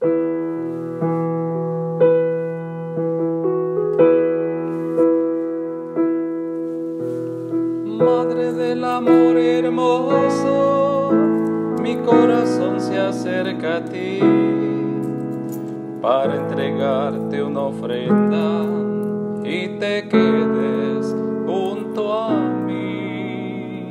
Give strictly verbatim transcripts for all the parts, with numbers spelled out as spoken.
Madre del amor hermoso, mi corazón se acerca a ti para entregarte una ofrenda y te quedes junto a mí.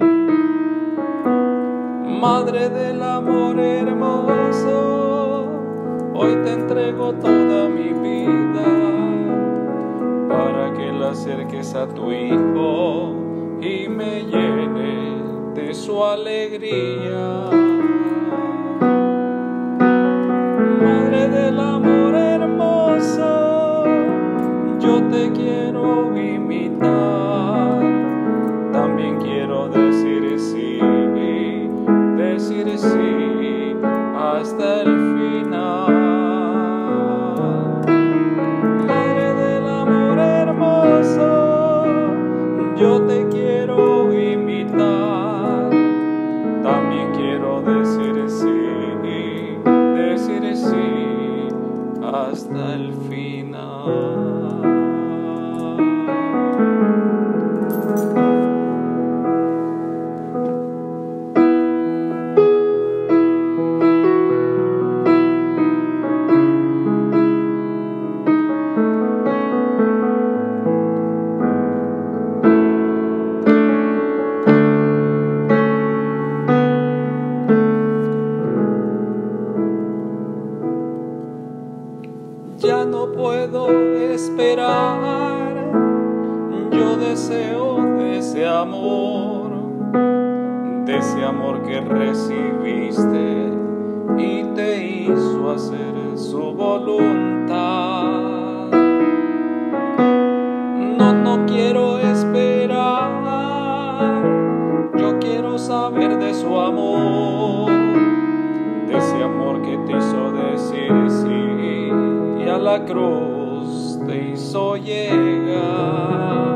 Madre del amor hermoso, hoy te entrego toda mi vida para que la acerques a tu Hijo y me llene de su alegría. Madre del amor hermoso, yo te quiero imitar, también quiero decir sí, decir sí hasta el final. Madre del amor hermoso, yo te quiero imitar, también quiero decir sí, decir sí hasta el final. Ya no puedo esperar, yo deseo de ese amor, de ese amor que recibiste y te hizo hacer su voluntad. No, no quiero esperar, yo quiero saber de su amor, de ese amor que te hizo decir sí, a la cruz te hizo llegar.